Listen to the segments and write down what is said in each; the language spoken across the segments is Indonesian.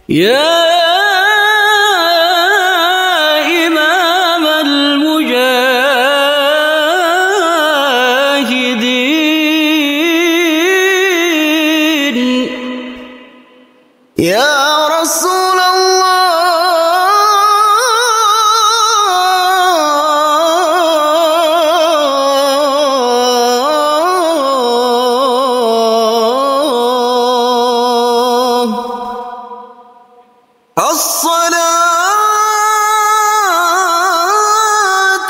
يا إمام المجاهدين، يا رسول الصلاة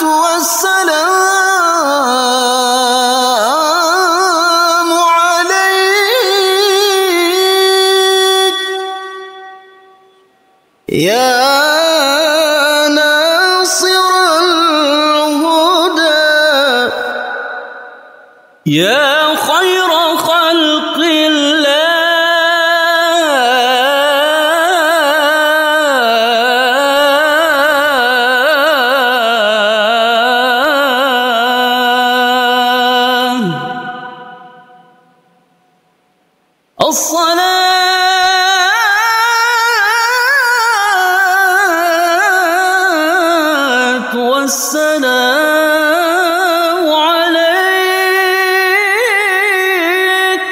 والسلام عليك يا ناصر الهدى، يا خير خلق الله، الصلاة والسلام عليك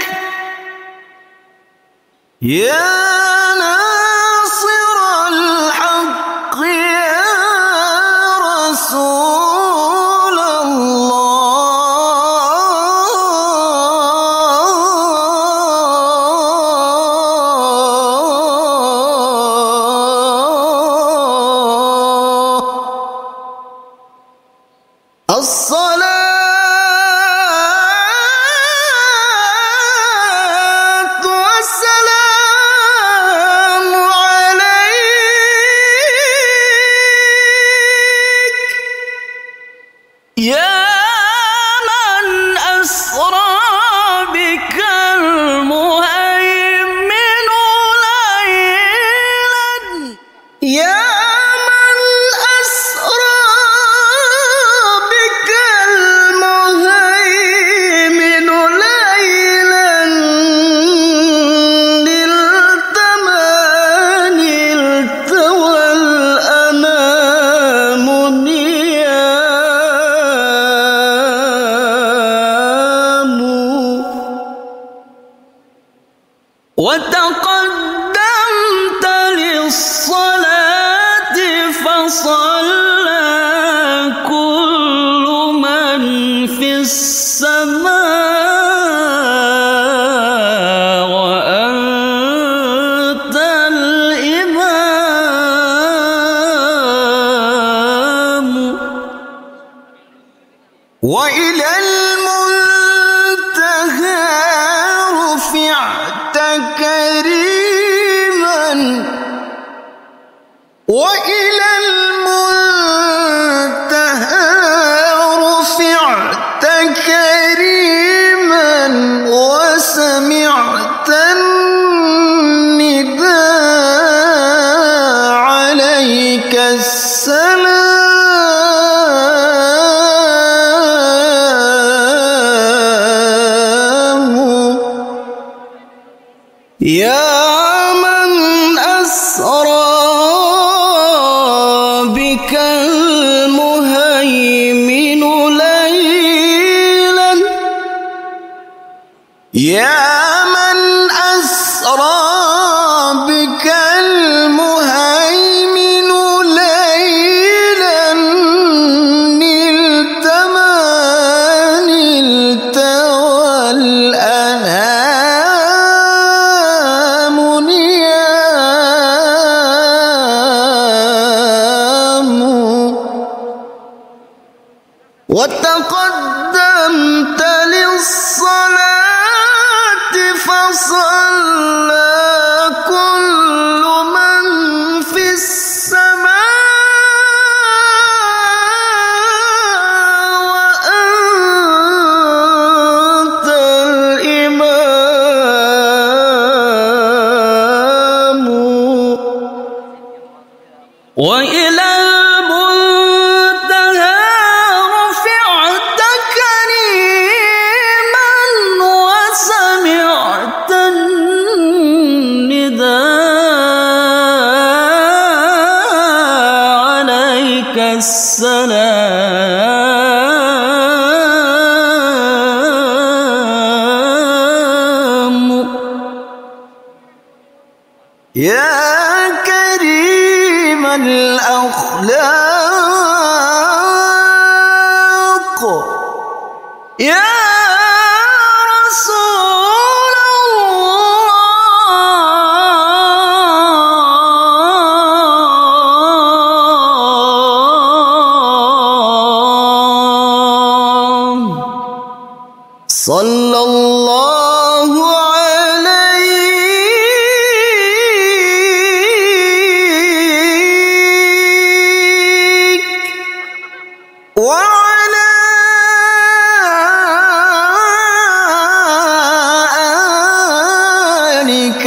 يا ناصر الحق يا رسول الصلاة والسلام عليك يا من أسرى بك المهيمن ليلا، يا وتقدمت للصلاة فصلى كل من في السماء وأنت الإمام، وإلى المنتهى رفعت كريما، وإلى المنتهى رفعت كريما، وسمعت النداء عليك السلام يا من أسرى بك المهيمن ليلا، يا من أسرى بك المهيمن ليلا، نلت ما نلت والأنام نيام، وتقدمت للصلاة فصلى كل من في السماء وأنت الإمام. يا كريم الأخلاق يا رسول الله صلى الله عليك وعلى آلك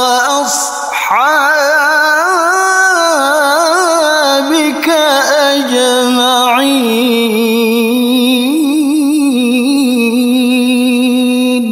وأصحابك أجمعين.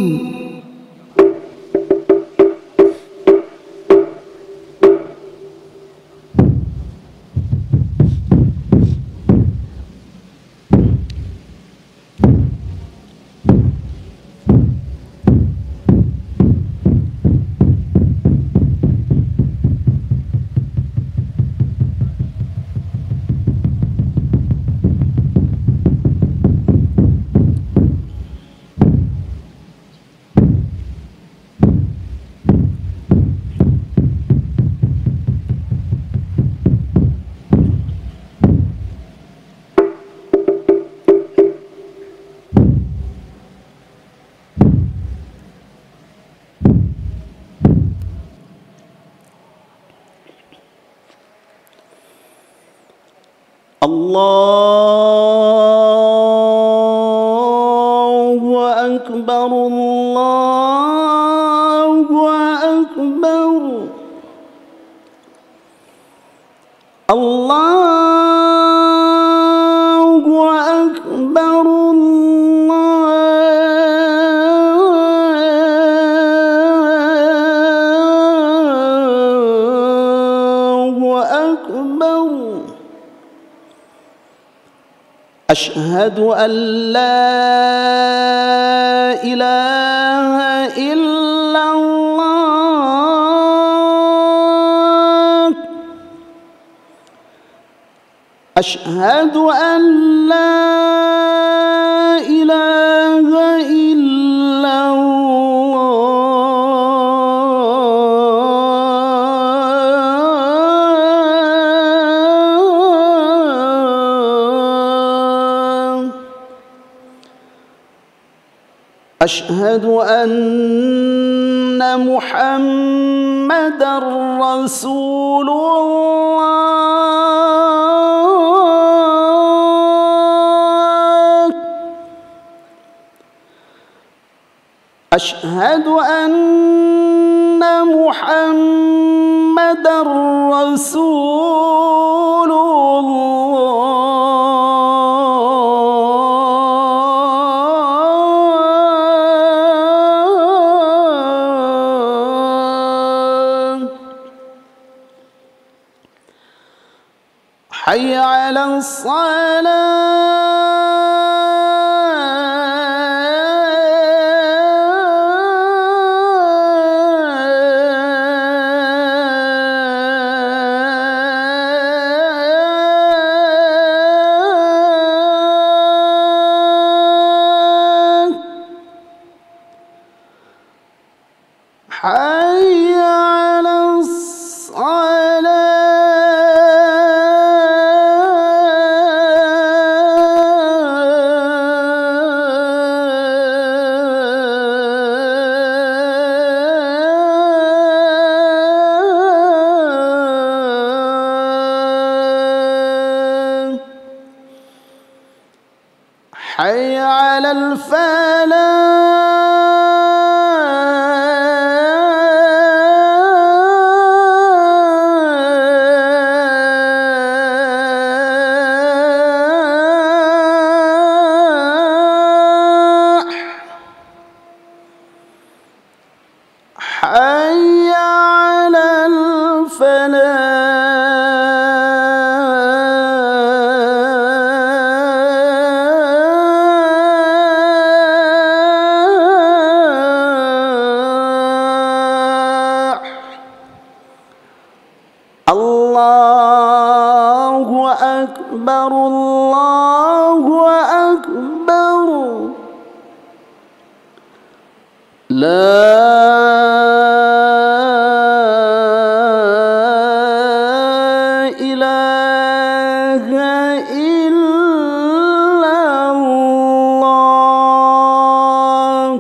الله أكبر الله أكبر الله أكبر الله أكبر. أشهد أن لا إله إلا الله أشهد أن لا إله إلا الله أشهد أن محمدًا رسول الله أشهد أن محمدًا رسول الله. حي على الصلاة حي على الصلاة حي على الفلاح حي على الفلاح Allahu Akbar, Allahu Akbar. La ilaha illallah.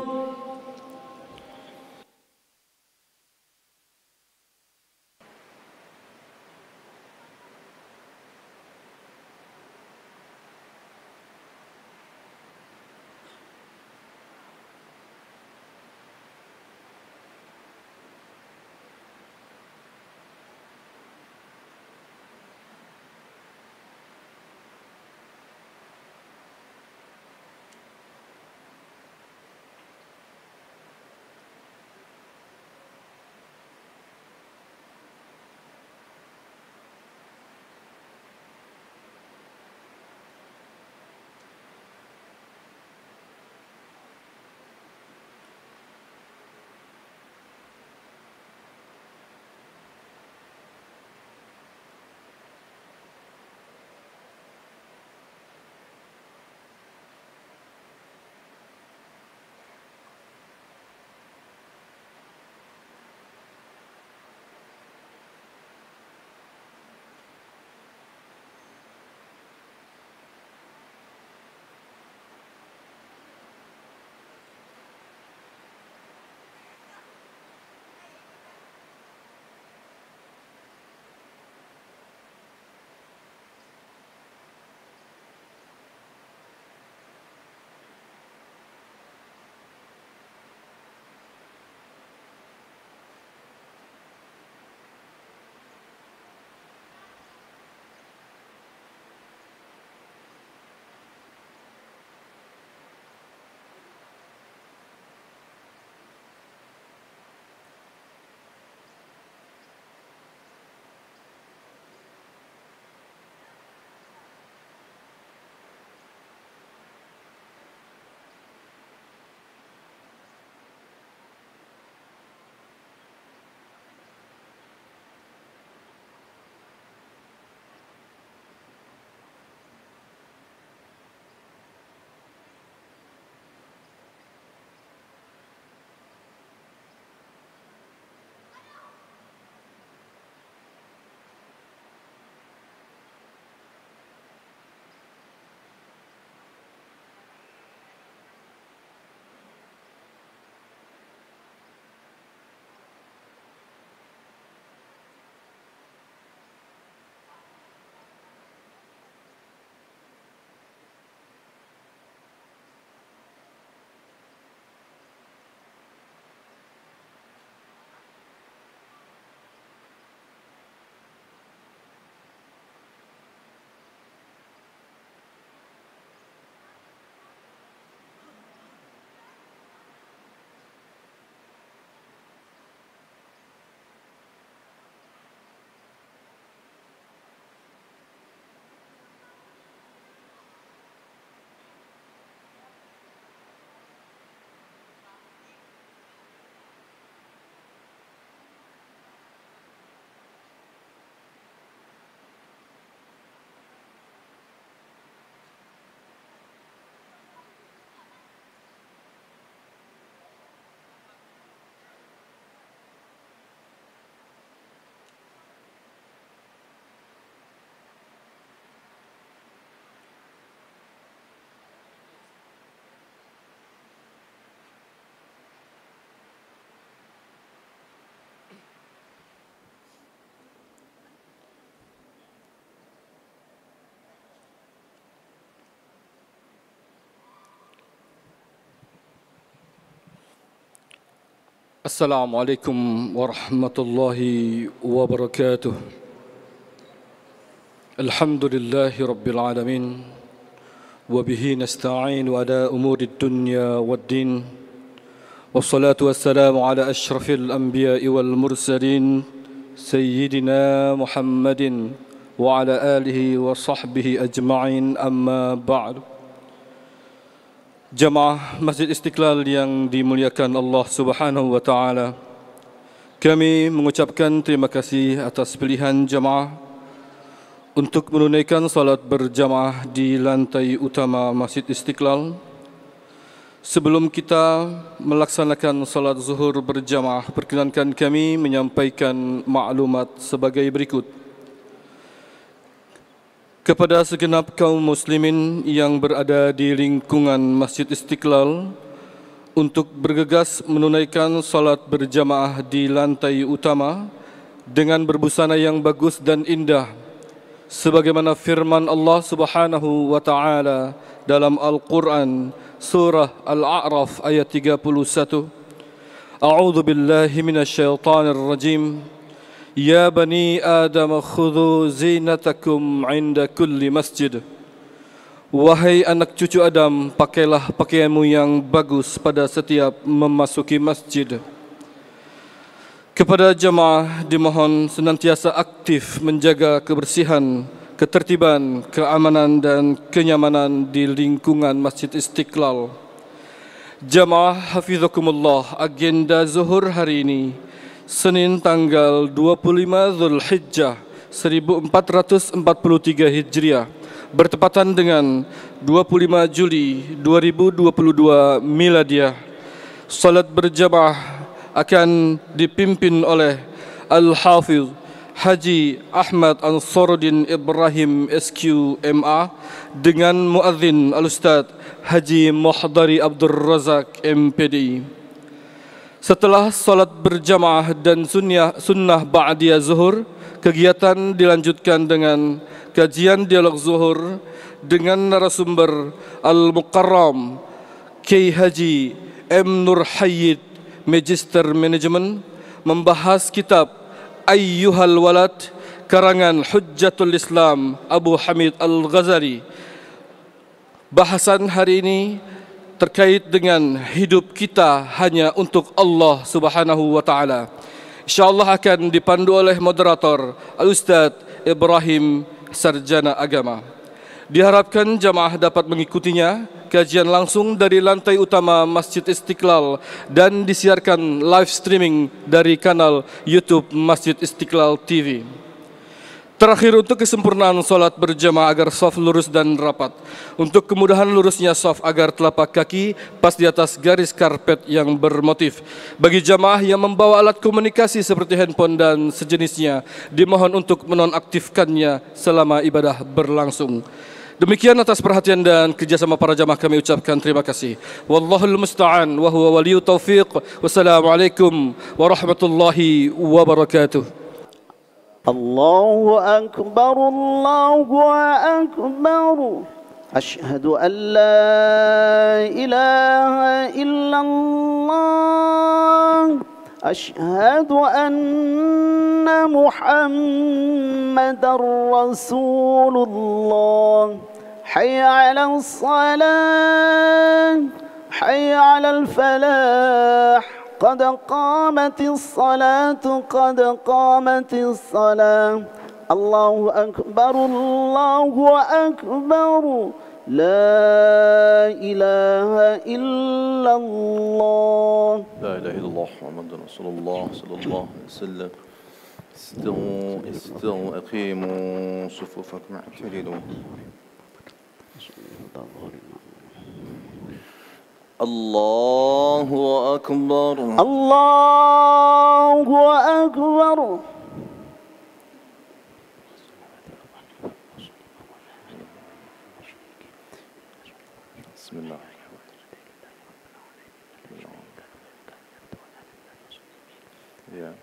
Assalamualaikum warahmatullahi wabarakatuh. Alhamdulillahi rabbil alamin. Wabihi nasta'inu ala umuri dunya waddin. Wassalatu wassalamu ala ashrafil anbiya'i wal mursalin Sayyidina Muhammadin wa ala alihi wa sahbihi ajma'in, amma ba'du. Jamaah Masjid Istiqlal yang dimuliakan Allah Subhanahu wa taala, kami mengucapkan terima kasih atas pilihan jamaah untuk menunaikan salat berjamaah di lantai utama Masjid Istiqlal. Sebelum kita melaksanakan salat zuhur berjamaah, perkenankan kami menyampaikan maklumat sebagai berikut. Kepada segenap kaum muslimin yang berada di lingkungan Masjid Istiqlal, untuk bergegas menunaikan salat berjamaah di lantai utama dengan berbusana yang bagus dan indah, sebagaimana firman Allah Subhanahu wa taala dalam Al-Qur'an surah Al-A'raf ayat 31. A'udzu billahi minasyaitonir rajim. Ya bani Adam khudhu zinatakum 'inda kulli masjid. Wahai anak cucu Adam, pakailah pakaianmu yang bagus pada setiap memasuki masjid. Kepada jamaah dimohon senantiasa aktif menjaga kebersihan, ketertiban, keamanan dan kenyamanan di lingkungan Masjid Istiqlal. Jamaah hafizakumullah, agenda zuhur hari ini Senin tanggal 25 Zulhijjah 1443 Hijriah bertepatan dengan 25 Juli 2022 Miladiah. Salat berjamaah akan dipimpin oleh Al-Hafiz Haji Ahmad Ansaruddin Ibrahim SQ.MA dengan muadzin Al-Ustaz Haji Muhdari Abdul Razak MPDI. Setelah salat berjamaah dan sunnah ba'diyah zuhur, kegiatan dilanjutkan dengan kajian dialog zuhur dengan narasumber Al-Mukarram Kiai Haji M. Nur Hayyid, Magister Manajemen, membahas kitab Ayyuhal Walad karangan Hujjatul Islam Abu Hamid Al-Ghazali. Bahasan hari ini terkait dengan hidup kita hanya untuk Allah Subhanahu wa taala. Insyaallah akan dipandu oleh moderator Al-Ustaz Ibrahim, sarjana agama. Diharapkan jamaah dapat mengikutinya kajian langsung dari lantai utama Masjid Istiqlal dan disiarkan live streaming dari kanal YouTube Masjid Istiqlal TV. Terakhir, untuk kesempurnaan solat berjamaah agar shaf lurus dan rapat, untuk kemudahan lurusnya shaf agar telapak kaki pas di atas garis karpet yang bermotif. Bagi jamaah yang membawa alat komunikasi seperti handphone dan sejenisnya, dimohon untuk menonaktifkannya selama ibadah berlangsung. Demikian atas perhatian dan kerjasama para jamaah kami ucapkan terima kasih. Wallahul musta'an wa huwa waliyut taufiq. Wassalamualaikum warahmatullahi wabarakatuh. الله أكبر الله أكبر أشهد أن لا إله إلا الله أشهد أن محمدا رسول الله حي على الصلاة حي على الفلاح قد قامت الصلاة قد قامت الصلاة الله أكبر الله أكبر لا إله إلا الله لا إله إلا الله محمد رسول الله صلى الله عليه وسلم استووا أقيموا صفوفكم اعتدلوا الله أكبر الله أكبر بسم الله يا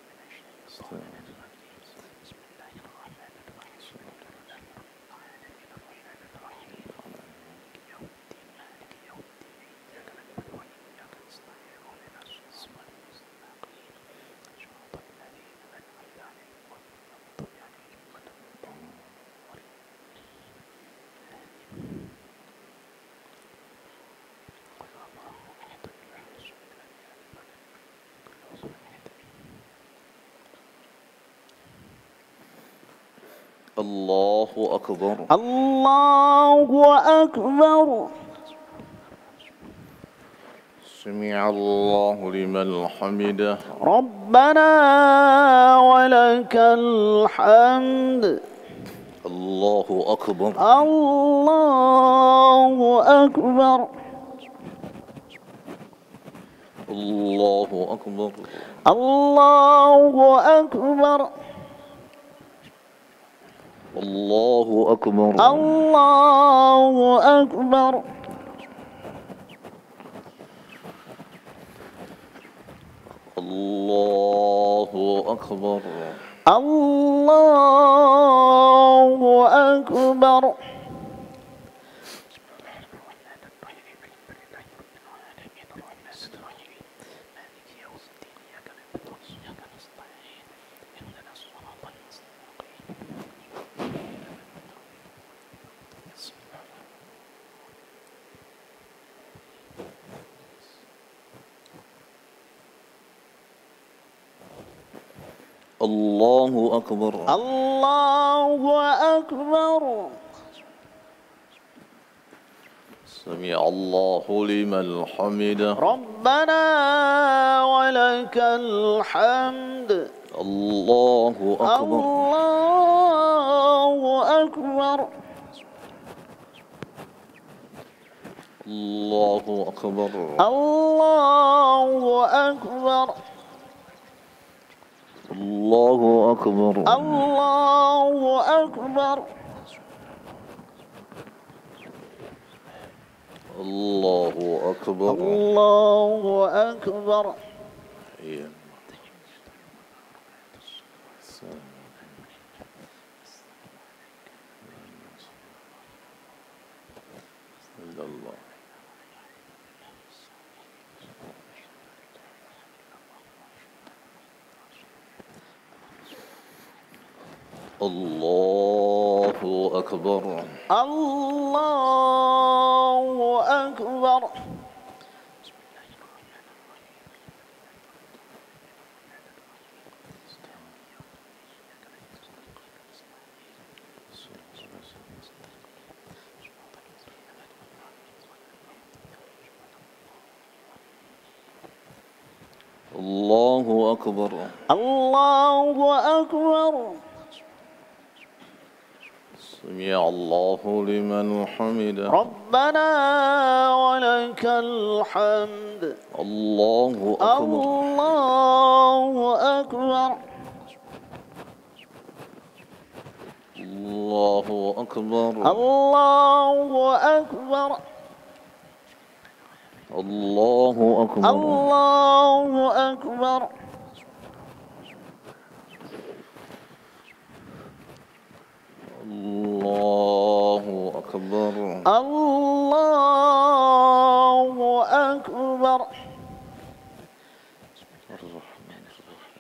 الله أكبر الله أكبر سمع الله لمن حمده ربنا ولك الحمد الله أكبر الله أكبر الله أكبر الله أكبر الله أكبر الله أكبر الله أكبر الله أكبر الله أكبر الله أكبر سمع الله لمن حمده ربنا ولك الحمد الله أكبر الله أكبر الله أكبر الله أكبر الله أكبر الله أكبر الله أكبر الله أكبر إيه. إلا الله الله أكبر الله أكبر الله أكبر الله أكبر سمع الله لمن حمده ربنا ولك الحمد الله أكبر الله أكبر الله أكبر الله أكبر الله أكبر الله أكبر الله أكبر الله أكبر الرحمن الرحيم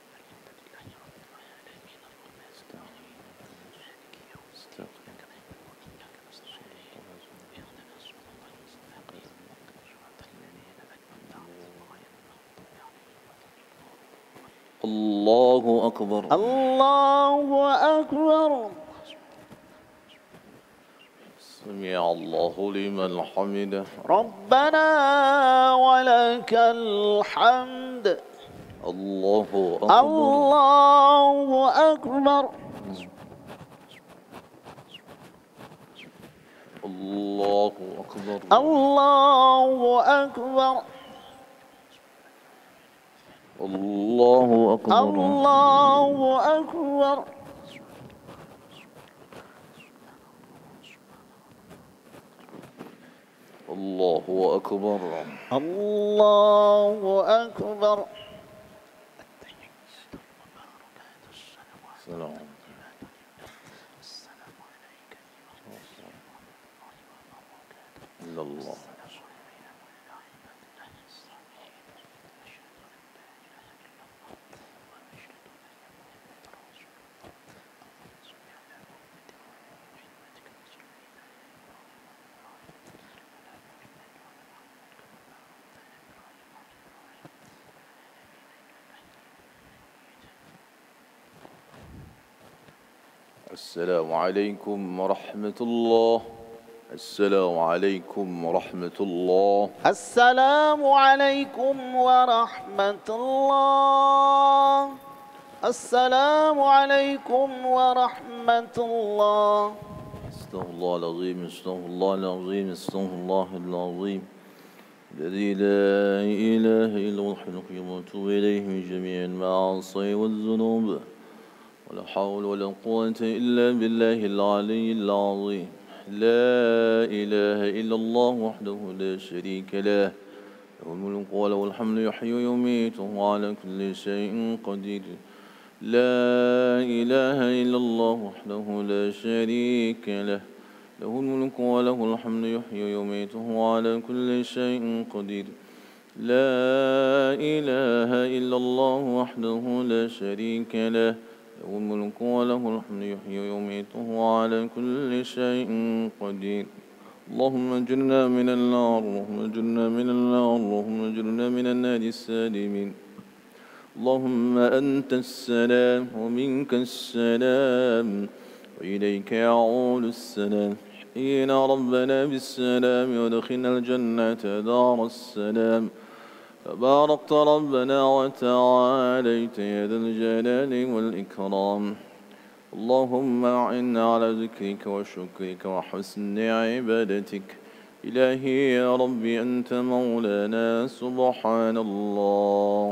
الله أكبر الله أكبر سمع الله لمن حمده ربنا ولك الحمد الله أكبر الله أكبر الله أكبر الله أكبر الله أكبر الله أكبر الله أكبر الله أكبر سلام إلا الله السلام عليكم ورحمة الله السلام عليكم ورحمة الله السلام عليكم ورحمة الله السلام عليكم ورحمة الله. استغفر الله العظيم، استغفر الله العظيم، استغفر الله العظيم الذي لا إله إلا هو الحي القيوم وأتوب إليه من جميع المعاصي والذنوب ولا حول ولا قوة إلا بالله العلي العظيم. لا إله إلا الله وحده لا شريك له، له الملك وله الحمد يحيي ويميت وهو على كل شيء قدير. لا إله إلا الله وحده لا شريك له، له الملك وله الحمد يحيي ويميت وهو على كل شيء قدير. لا إله إلا الله وحده لا شريك له، له الملك وله الحمد يحيي ويميت وهو على كل شيء قدير. اللهم اجرنا من النار، اللهم اجرنا من النار، اللهم اجرنا من النار السالمين. اللهم أنت السلام ومنك السلام وإليك يعود السلام. احيينا ربنا بالسلام وادخلنا الجنة دار السلام. تباركت ربنا وتعاليت يا ذا الجلال والإكرام. اللهم أعنا على ذكرك وشكرك وحسن عبادتك. إلهي يا ربي أنت مولانا سبحان الله.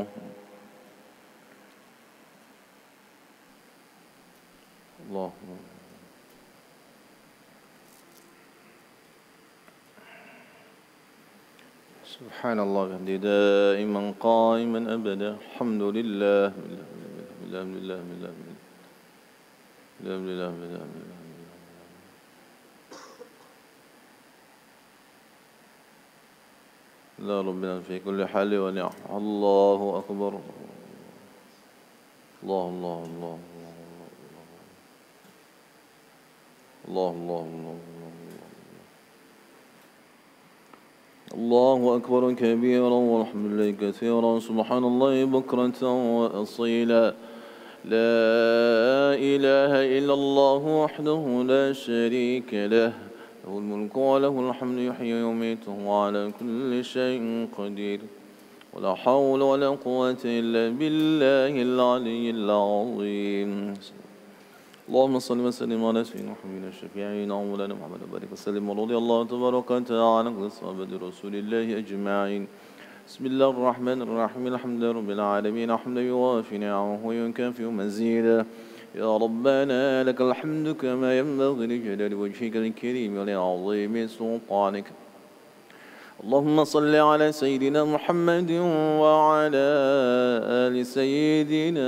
الله سبحان الله وبحمده دائما قائما أبدا. الحمد لله الحمد لله الحمد لله لا ربنا في كل حال ونعم. الله أكبر. الله الله الله الله الله الله الله أكبر كبيرا والحمد لله كثيرا سبحان الله بكرة وأصيلا. لا إله إلا الله وحده لا شريك له، له الملك وله الحمد يحيي ويميت وهو على كل شيء قدير. ولا حول ولا قوة إلا بالله العلي العظيم. اللهم صل وسلم على سيدنا محمد الشفيعين ومولانا محمد وبارك وسلم ورضي الله تبارك وتعالى عن صحابة رسول الله أجمعين. بسم الله الرحمن الرحيم. الحمد لله رب العالمين حمدا يوافي نعمه ويكافئ مزيدا. يا ربنا لك الحمد كما ينبغي لجلال وجهك الكريم ولعظيم سلطانك. اللهم صل على سيدنا محمد وعلى آل سيدنا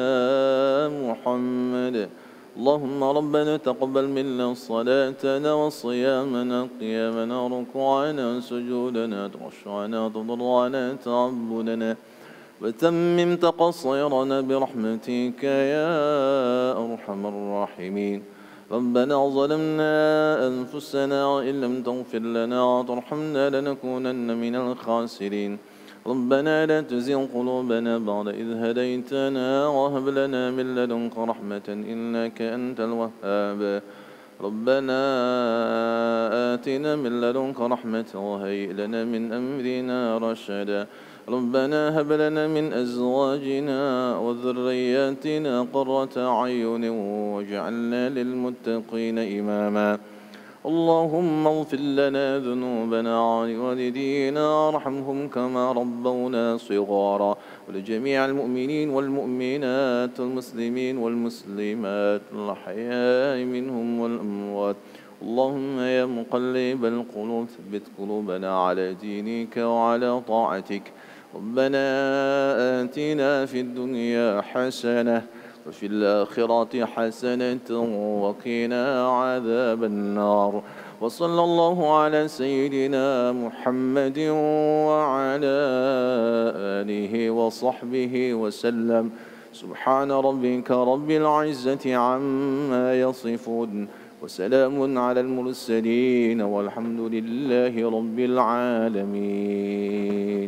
محمد. اللهم ربنا تقبل منا صلاتنا وصيامنا قيامنا ركوعنا سجودنا تخشعنا تضرعنا تعبدنا وتمم تقصيرنا برحمتك يا أرحم الراحمين. ربنا ظلمنا أنفسنا وإن لم تغفر لنا وترحمنا لنكونن من الخاسرين. ربنا لا تزغ قلوبنا بعد إذ هديتنا وهب لنا من لدنك رحمة إنك أنت الوهاب. ربنا آتنا من لدنك رحمة وهيئ لنا من أمرنا رشدا. ربنا هب لنا من أزواجنا وذرياتنا قرة أعين واجعلنا للمتقين إماما. اللهم اغفر لنا ذنوبنا ولوالدينا وارحمهم كما ربونا صغارا. ولجميع المؤمنين والمؤمنات والمسلمين والمسلمات الأحياء منهم والأموات. اللهم يا مقلب القلوب ثبت قلوبنا على دينك وعلى طاعتك. ربنا آتنا في الدنيا حسنة وفي الآخرة حسنة وقنا عذاب النار. وصلى الله على سيدنا محمد وعلى آله وصحبه وسلم. سبحان ربك رب العزة عما يصفون وسلام على المرسلين والحمد لله رب العالمين.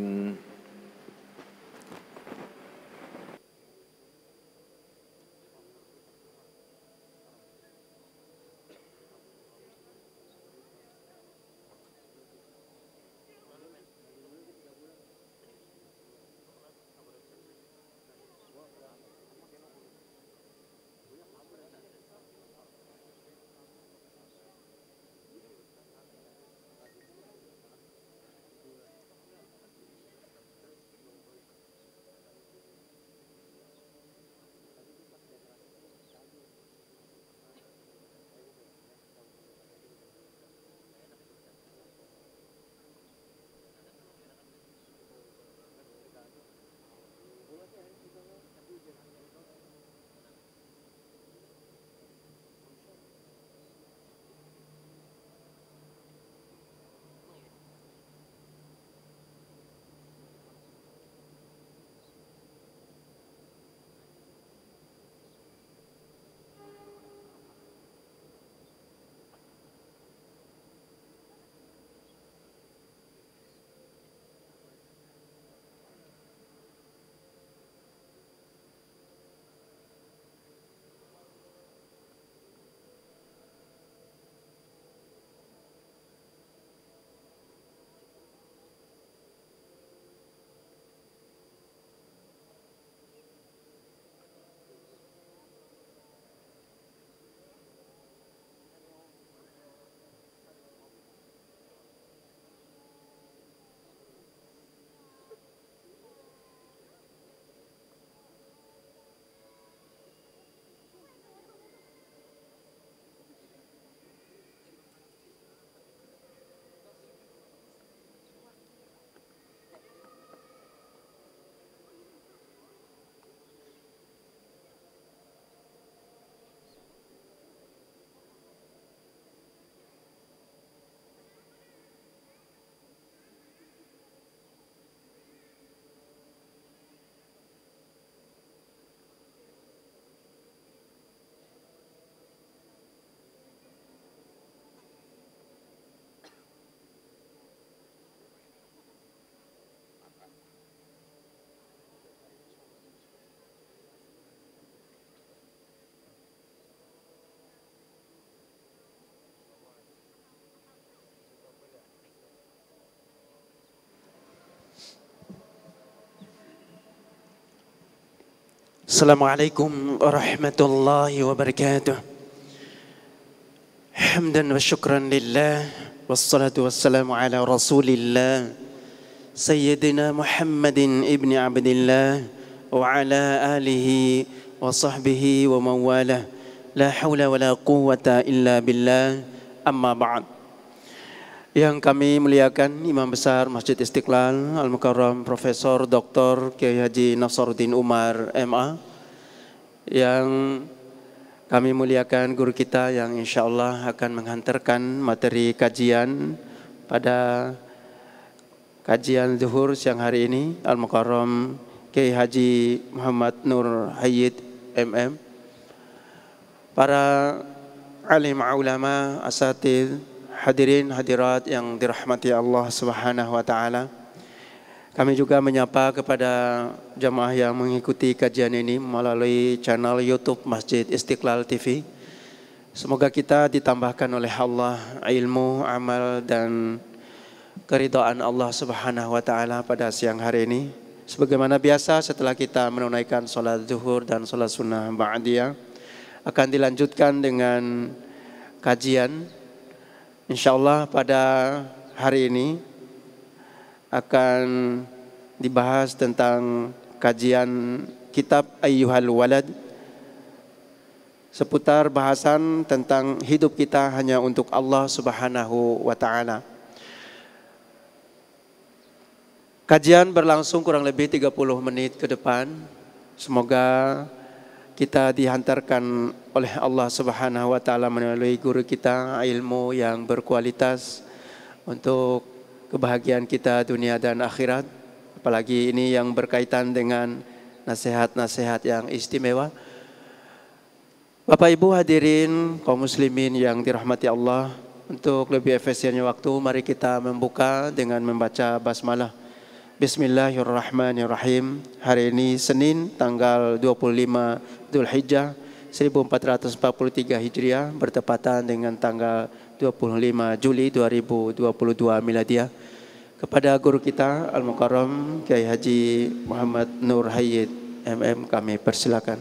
Assalamualaikum warahmatullahi wabarakatuh. Hamdan wa syukran lillah, wassalatu wassalamu ala rasulillah Sayyidina Muhammadin ibni abdillah wa ala alihi wa sahbihi wa mawalah. La hawla wa la quwwata illa billah. Amma ba'd. Yang kami muliakan Imam Besar Masjid Istiqlal Al-Mukarram Profesor Dr. Kiai Haji Nasaruddin Umar MA, yang kami muliakan guru kita yang insya Allah akan menghantarkan materi kajian pada kajian zuhur siang hari ini, Al-Mukarram Kiai Haji Muhammad Nur Hayyid MM, para alim ulama, asatidz, hadirin hadirat yang dirahmati Allah Subhanahu wa taala. Kami juga menyapa kepada jamaah yang mengikuti kajian ini melalui channel YouTube Masjid Istiqlal TV. Semoga kita ditambahkan oleh Allah ilmu, amal dan keridhaan Allah Subhanahu wa taala pada siang hari ini. Sebagaimana biasa, setelah kita menunaikan salat zuhur dan salat sunnah ba'diyah, akan dilanjutkan dengan kajian. Insyaallah pada hari ini akan dibahas tentang kajian kitab Ayyuhal Walad, seputar bahasan tentang hidup kita hanya untuk Allah Subhanahu wa taala. Kajian berlangsung kurang lebih 30 menit ke depan. Semoga kita dihantarkan oleh Allah Subhanahu wa taala melalui guru kita ilmu yang berkualitas untuk kebahagiaan kita dunia dan akhirat. Apalagi ini yang berkaitan dengan nasihat-nasihat yang istimewa. Bapak Ibu hadirin kaum muslimin yang dirahmati Allah, untuk lebih efisiennya waktu, mari kita membuka dengan membaca basmalah. Bismillahirrahmanirrahim. Hari ini Senin tanggal 25 Dzulhijjah 1443 Hijriah, bertepatan dengan tanggal 25 Juli 2022 Miladiah. Kepada guru kita Al-Mukarram Kiai Haji Muhammad Nur Hayyid MM kami persilakan.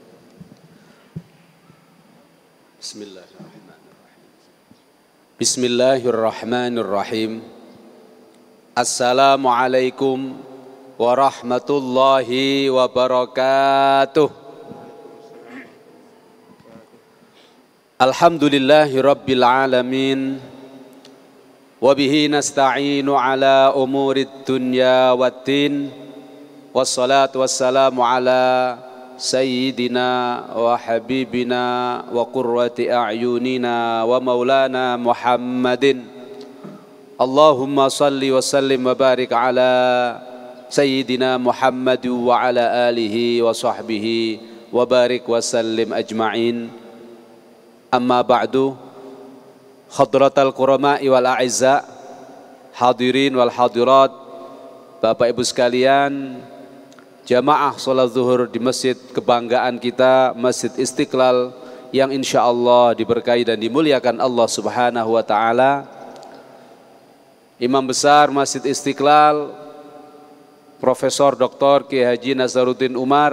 Bismillahirrahmanirrahim. Assalamualaikum warahmatullahi wabarakatuh. Alhamdulillahi rabbil alamin. Wabihi nasta'inu ala umurid dunya waddin. Wassalatu wassalamu ala sayyidina wa habibina wa qurrati a'yunina wa maulana Muhammadin. Allahumma salli wa sallim wa barik ala sayyidina Muhammad wa ala alihi wa sahbihi wa barik wa sallim ajma'in. Amma ba'du, hadratal qurama'i wal a'izza, hadirin wal hadirat, Bapak Ibu sekalian, jamaah salat zuhur di masjid kebanggaan kita, Masjid Istiqlal, yang insya Allah diberkahi dan dimuliakan Allah Subhanahu wa ta'ala. Imam Besar Masjid Istiqlal Profesor Dr. Kiai Haji Nasaruddin Umar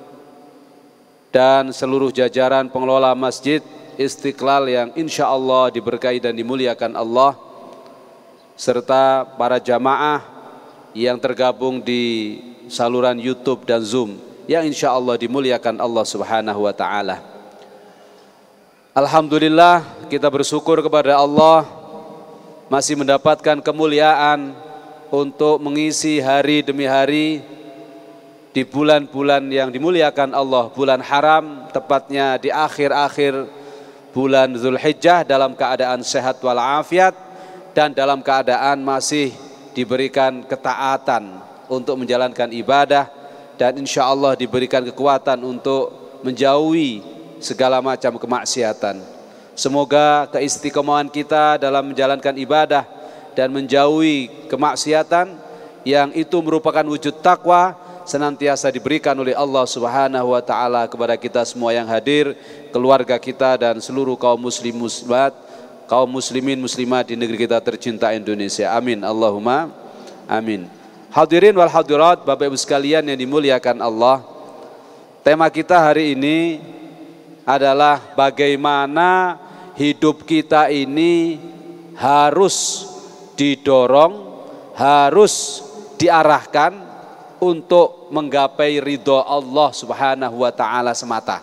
dan seluruh jajaran pengelola Masjid Istiqlal yang insya Allah diberkahi dan dimuliakan Allah, serta para jamaah yang tergabung di saluran YouTube dan Zoom yang insya Allah dimuliakan Allah Subhanahu wa ta'ala. Alhamdulillah, kita bersyukur kepada Allah masih mendapatkan kemuliaan untuk mengisi hari demi hari di bulan-bulan yang dimuliakan Allah, bulan haram, tepatnya di akhir-akhir bulan Dzulhijjah, dalam keadaan sehat walafiat dan dalam keadaan masih diberikan ketaatan untuk menjalankan ibadah, dan insya Allah diberikan kekuatan untuk menjauhi segala macam kemaksiatan. Semoga keistiqomahan kita dalam menjalankan ibadah dan menjauhi kemaksiatan, yang itu merupakan wujud takwa, senantiasa diberikan oleh Allah Subhanahu wa ta'ala kepada kita semua yang hadir, keluarga kita dan seluruh kaum muslim muslimat, kaum muslimin muslimat di negeri kita tercinta Indonesia. Amin Allahumma amin. Hadirin wal hadirat, Bapak Ibu sekalian yang dimuliakan Allah, Tema kita hari ini adalah bagaimana hidup kita ini harus didorong, harus diarahkan untuk menggapai ridho Allah Subhanahu wa taala semata.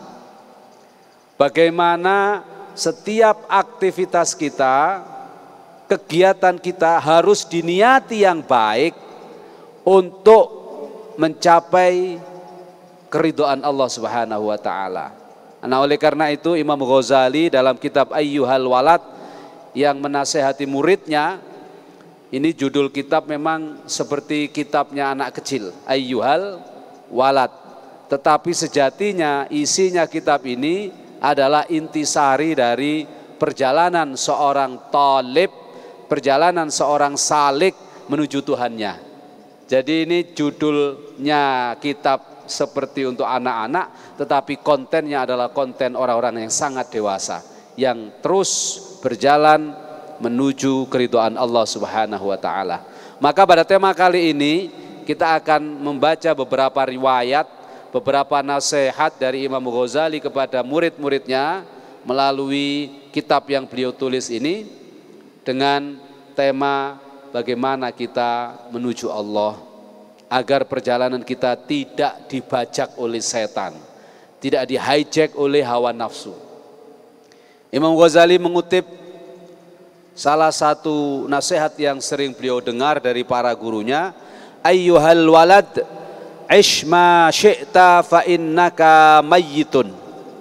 Bagaimana setiap aktivitas kita, kegiatan kita harus diniati yang baik untuk mencapai keridhaan Allah Subhanahu wa taala. Nah, oleh karena itu Imam Ghazali dalam kitab Ayyuhal Walad yang menasehati muridnya, ini judul kitab memang seperti kitabnya anak kecil, Ayyuhal Walad. Tetapi sejatinya isinya kitab ini adalah intisari dari perjalanan seorang talib, perjalanan seorang salik menuju Tuhannya. Jadi ini judulnya kitab seperti untuk anak-anak, tetapi kontennya adalah konten orang-orang yang sangat dewasa, yang terus berjalan menuju keridhaan Allah Subhanahu wa taala. Maka pada tema kali ini kita akan membaca beberapa riwayat, beberapa nasihat dari Imam Ghazali kepada murid-muridnya melalui kitab yang beliau tulis ini dengan tema bagaimana kita menuju Allah, agar perjalanan kita tidak dibajak oleh setan, tidak di-hijack oleh hawa nafsu. Imam Ghazali mengutip salah satu nasihat yang sering beliau dengar dari para gurunya, ayyuhal walad ish ma syi'ta fa innaka mayyitun.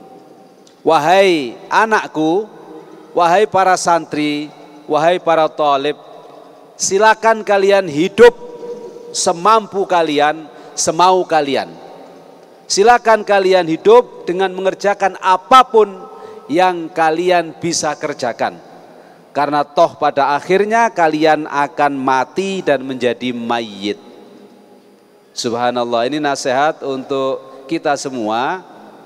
Wahai anakku, wahai para santri, wahai para talib, silakan kalian hidup semampu kalian, semau kalian. Silakan kalian hidup dengan mengerjakan apapun yang kalian bisa kerjakan. Karena toh pada akhirnya kalian akan mati dan menjadi mayit. Subhanallah, ini nasihat untuk kita semua.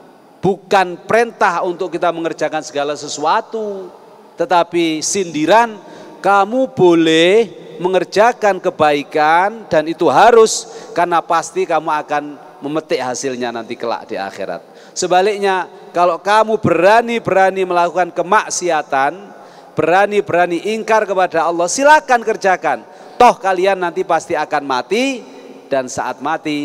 Bukan perintah untuk kita mengerjakan segala sesuatu, tetapi sindiran, kamu boleh mengerjakan kebaikan dan itu harus, karena pasti kamu akan memetik hasilnya nanti kelak di akhirat. Sebaliknya, kalau kamu berani-berani melakukan kemaksiatan, berani-berani ingkar kepada Allah, silakan kerjakan. Toh kalian nanti pasti akan mati, dan saat mati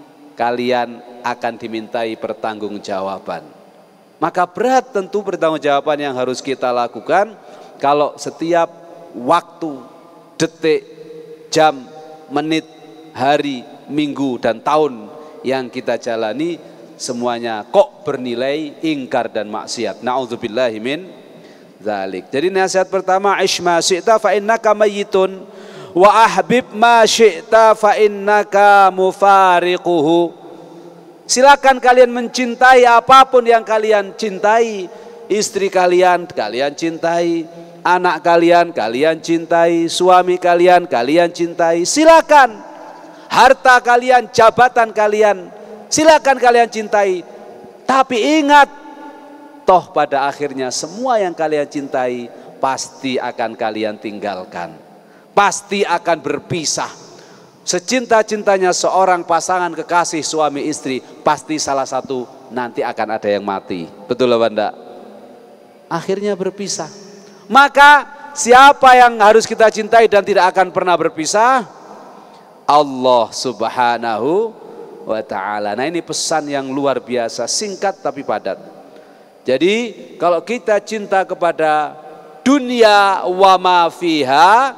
kalian akan dimintai pertanggungjawaban. Maka berat tentu pertanggungjawaban yang harus kita lakukan kalau setiap waktu, detik, jam, menit, hari, minggu, dan tahun yang kita jalani semuanya kok bernilai ingkar dan maksiat. Na'udzubillahi min dzalik. Jadi nasihat pertama, ish ma syi'ta fa innaka mayyitun wa ahbib ma syi'ta fa innaka mufariquhu. Silakan kalian mencintai apapun yang kalian cintai. Istri kalian, kalian cintai. Anak kalian, kalian cintai. Suami kalian, kalian cintai. Silakan. Harta kalian, jabatan kalian, silakan kalian cintai. Tapi ingat, toh pada akhirnya semua yang kalian cintai pasti akan kalian tinggalkan. Pasti akan berpisah. Secinta-cintanya seorang pasangan kekasih suami istri, pasti salah satu nanti akan ada yang mati. Betul apa enggak? Akhirnya berpisah. Maka siapa yang harus kita cintai dan tidak akan pernah berpisah? Allah Subhanahu wa ta'ala. Nah, ini pesan yang luar biasa, singkat tapi padat. Jadi kalau kita cinta kepada dunia wa ma fiha,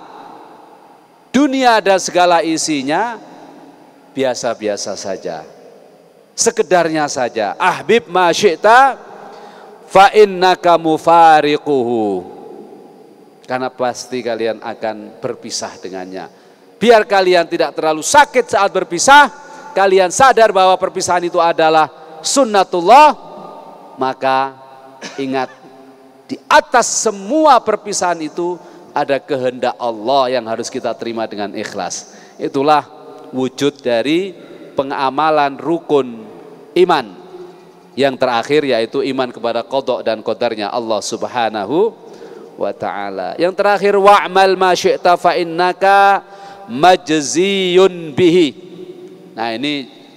dunia dan segala isinya, biasa-biasa saja, sekedarnya saja. Ahbib ma syi'ta fa innaka mufariquhu. Karena pasti kalian akan berpisah dengannya. Biar kalian tidak terlalu sakit saat berpisah, kalian sadar bahwa perpisahan itu adalah sunnatullah, maka ingat, di atas semua perpisahan itu ada kehendak Allah yang harus kita terima dengan ikhlas. Itulah wujud dari pengamalan rukun iman yang terakhir, yaitu iman kepada qada dan qadarnya Allah Subhanahu wa ta'ala. Yang terakhir, wa'mal ma syi'ta fa innaka majziyun bihi. Nah, ini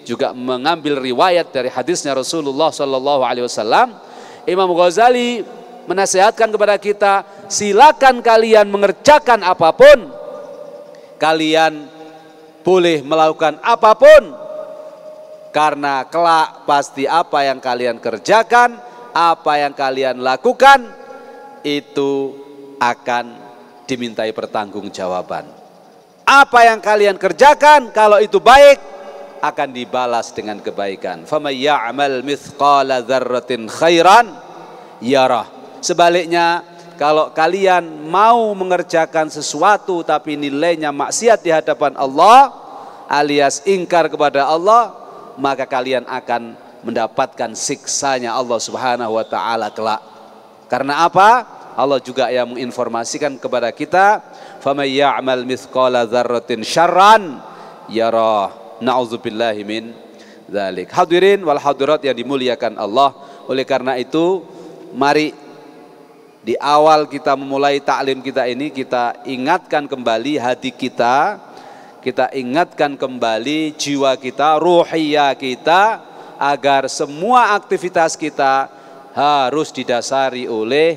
juga mengambil riwayat dari hadisnya Rasulullah Sallallahu Alaihi Wasallam. Imam Ghazali menasihatkan kepada kita, silakan kalian mengerjakan apapun, kalian boleh melakukan apapun, karena kelak pasti apa yang kalian kerjakan, apa yang kalian lakukan itu akan dimintai pertanggungjawaban. Apa yang kalian kerjakan kalau itu baik akan dibalas dengan kebaikan. Faman ya'mal mithqala dzarratin khairan yarah. Sebaliknya, kalau kalian mau mengerjakan sesuatu tapi nilainya maksiat di hadapan Allah alias ingkar kepada Allah, maka kalian akan mendapatkan siksanya Allah Subhanahu wa taala kelak. Karena apa? Allah juga yang menginformasikan kepada kita, faman ya'mal mithqala dzarratin syarran yarah. Na'udzubillahi min dzalik. Hadirin wal hadirat yang dimuliakan Allah, oleh karena itu mari di awal kita memulai taklim kita ini, kita ingatkan kembali hati kita, kita ingatkan kembali jiwa kita, ruhiyah kita, agar semua aktivitas kita harus didasari oleh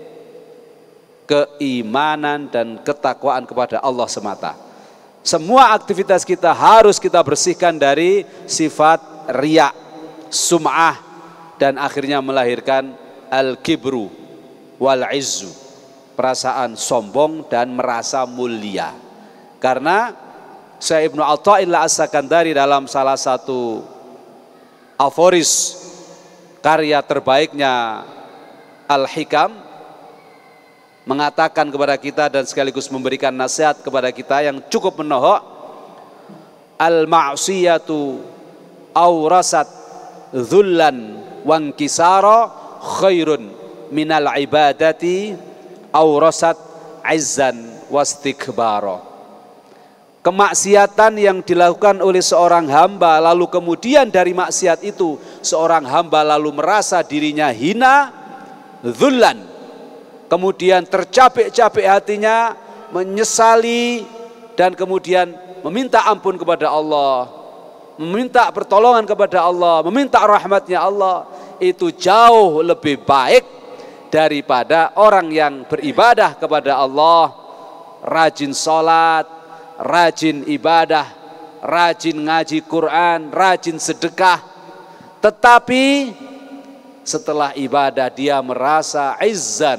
keimanan dan ketakwaan kepada Allah semata. Semua aktivitas kita harus kita bersihkan dari sifat riya, sum'ah, dan akhirnya melahirkan al-kibru wal izzu, perasaan sombong dan merasa mulia. Karena Syekh Ibnu Athaillah As-Sakandari dalam salah satu aforis karya terbaiknya Al-Hikam mengatakan kepada kita dan sekaligus memberikan nasihat kepada kita yang cukup menohok, al-ma'siyatu awrasat dhullan wankisara khairun minal ibadati awrasat izzan wastikbara. Kemaksiatan yang dilakukan oleh seorang hamba, lalu kemudian dari maksiat itu seorang hamba lalu merasa dirinya hina, dhullan, kemudian tercapek-capek hatinya, menyesali, dan kemudian meminta ampun kepada Allah, meminta pertolongan kepada Allah, meminta rahmatnya Allah, itu jauh lebih baik daripada orang yang beribadah kepada Allah, rajin sholat, rajin ibadah, rajin ngaji Quran, rajin sedekah, tetapi setelah ibadah dia merasa izzan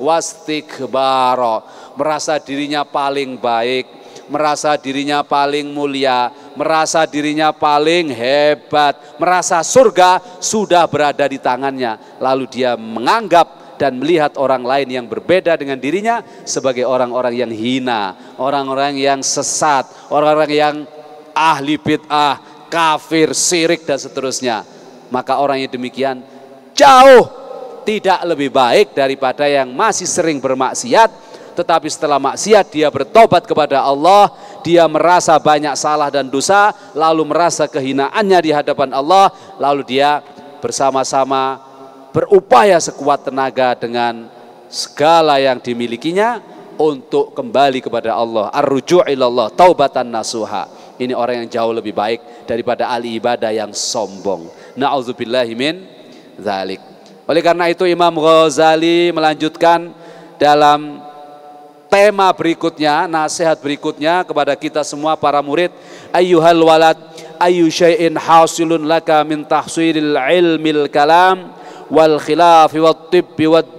wastikbara, merasa dirinya paling baik, merasa dirinya paling mulia, merasa dirinya paling hebat, merasa surga sudah berada di tangannya, lalu dia menganggap dan melihat orang lain yang berbeda dengan dirinya sebagai orang-orang yang hina, orang-orang yang sesat, orang-orang yang ahli bid'ah, kafir, syirik dan seterusnya. Maka orang yang demikian jauh tidak lebih baik daripada yang masih sering bermaksiat, tetapi setelah maksiat dia bertobat kepada Allah, dia merasa banyak salah dan dosa, lalu merasa kehinaannya di hadapan Allah, lalu dia bersama-sama berupaya sekuat tenaga dengan segala yang dimilikinya untuk kembali kepada Allah, ar-ruju' ilallah, taubatan nasuha. Ini orang yang jauh lebih baik daripada ahli ibadah yang sombong. Na'udzubillahi min dzalik. Oleh karena itu Imam Ghazali melanjutkan dalam tema berikutnya, nasihat berikutnya kepada kita semua para murid, ayyuhal walad ayyu syai'in hasilun laka min tahsilil ilmil kalam wal khilafi wat tibbi wad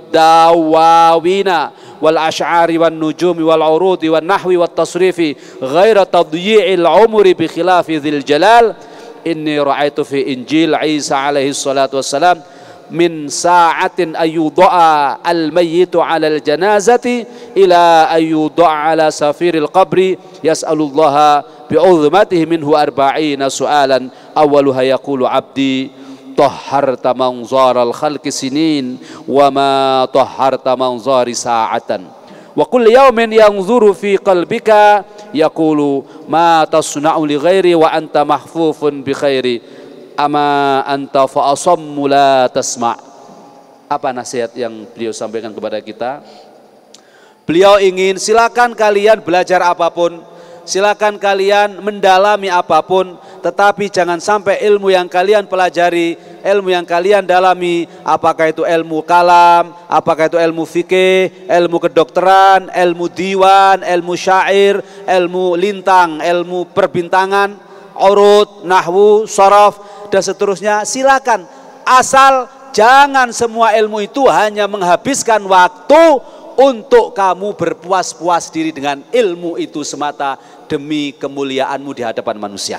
dawawina wal ash'ari wan nujumi wal urudi wan nahwi wat tasrifi ghaira tadyi'il umri bi khilafi dzil jalal inni ra'aitu fi injil Isa alaihi salatu wassalam min sa'atin ayyuda'a al-mayyitu 'ala al-janazati ila ayyuda'a 'ala safiril qabri yas'alullaha bi'uzmatihi minhu 40 su'alan awwaluha yaqulu 'abdi طهرت منظار الخلق سنين وما طهرت منظار ساعة وكل يوم ينظر في قلبك يقول ما تصنع لغيري وأنت محفوف بخير أما أنت فأصم لا تسمع. Apa nasihat yang beliau sampaikan kepada kita? Beliau ingin silakan kalian belajar apapun, Silakan kalian mendalami apapun, tetapi jangan sampai ilmu yang kalian pelajari, ilmu yang kalian dalami, apakah itu ilmu kalam, apakah itu ilmu fikih, ilmu kedokteran, ilmu diwan, ilmu syair, ilmu lintang, ilmu perbintangan, urut, nahwu, sharaf, dan seterusnya. Silakan, asal jangan semua ilmu itu hanya menghabiskan waktu untuk kamu berpuas-puas diri dengan ilmu itu semata demi kemuliaanmu di hadapan manusia.